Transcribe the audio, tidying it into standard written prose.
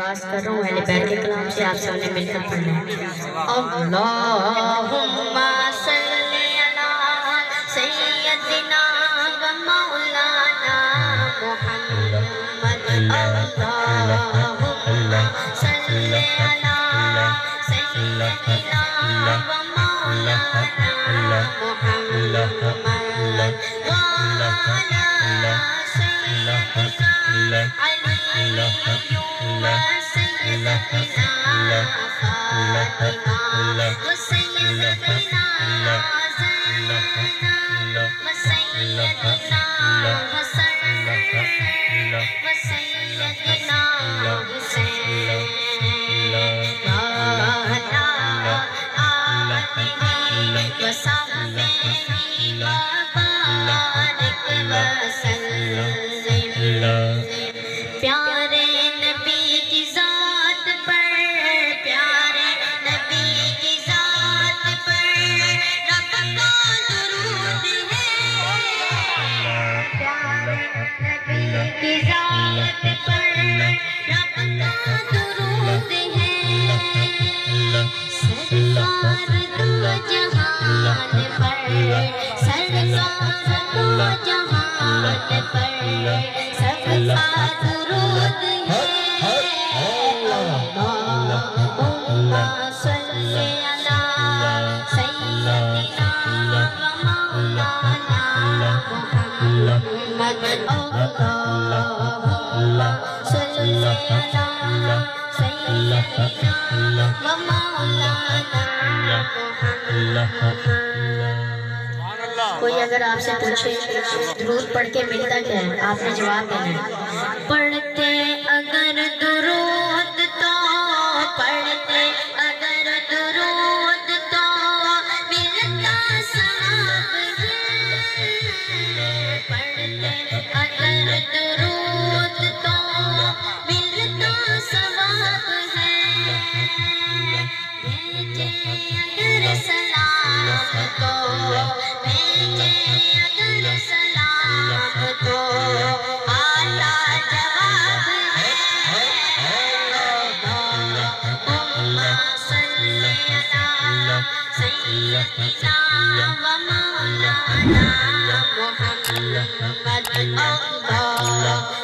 آغاز کر رہا ہوں اہل بیت کے کلام سے، آپ سامنے مل کر پڑھنا ہے۔ اللہم صلی علی سیدنا و مولانا محمد، اللہم صلی علی سیدنا و مولانا محمد، پیارے نبی کی ذات پر، پیارے نبی کی ذات پر رب کا درود ہے، پیارے نبی کی ذات پر رب کا درود ہے، سرکار دو جہان پر، سرکار دو جہان پر سب کا درود ہے، اللہم صلی علی سیدنا و مولانا محمد، اللہم صلی علی سیدنا و مولانا محمد۔ کوئی اگر آپ سے پوچھے درود پڑھ کے ملتا کیا ہے، آپ نے جواب دینا ہے پڑھتے اگر درود تو، پڑھتے اگر درود تو ملتا ثواب ہے، پڑھتے اگر درود تو ملتا ثواب ہے، بھیجے اگر سلام تو، بھیجے اگر سلام تو آتا جواب ہے، اللہم صلی علی سیدنا و مولانا محمد،